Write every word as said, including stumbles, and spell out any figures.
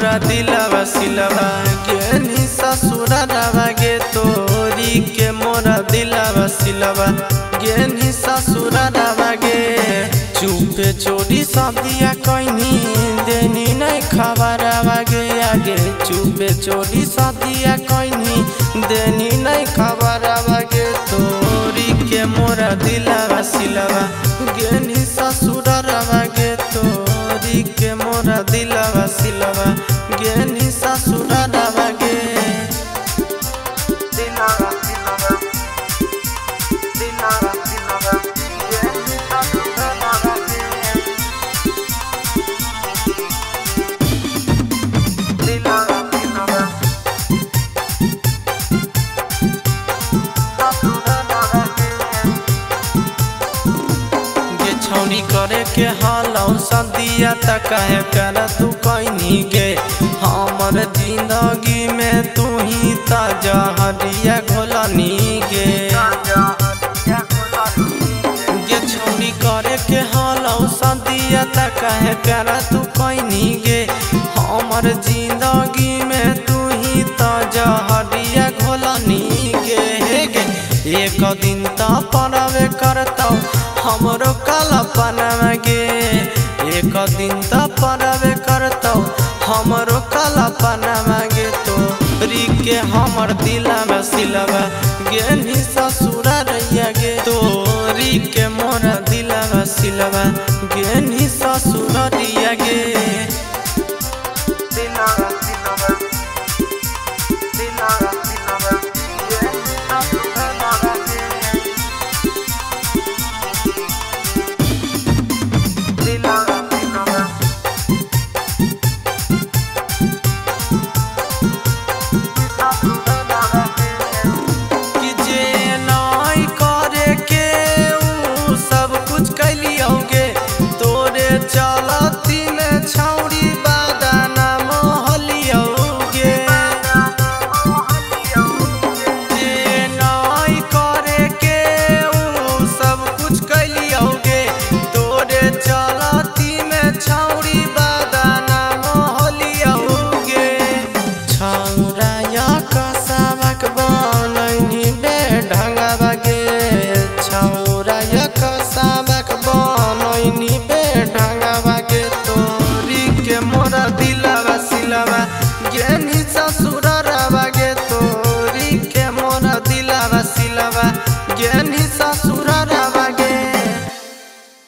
मोरा दिलवा सिलवा गेनी ससुरवा गे तोरी के मोरा दिलवा सिलवा गेनी ससुरवा गे चुपे चोरी सदिया कहनी देनी नहीं खबरवा गे आगे चुपे चोरी सदिया कहनी देनी नहीं खबरवा गे तोरी के मोरा दिलवा सिलवा गेनी ससुरवा गे तोरी के मोरा दिलवा सिलवा गेनी ससुरवा गे दिलवा सिलवा दिलवा सिलवा गेनी ससुरवा गे दिलवा सिलवा ससुरवा गे छौनी करे के हालौ सदिया तक है कर तू कहनी गे हमर जिंदगी में तू ही ताजा हरिया घोलनी गे गे छौनी करे के हालौ सदिया तक है कर तू कहनी गे हमर जिंदगी में तू ही ताजा हरिया घोलनी गे गे एक दिन ता परवे करतौ हमरो काला पनवा गे एक दिन त परवे करतौ हमरो काला पनवा गे तोरी के हमर दिलवा सिलवा गेनी ससुररिया गे तोरी के मोरा दिलवा सिलवा गेनी ससुररिया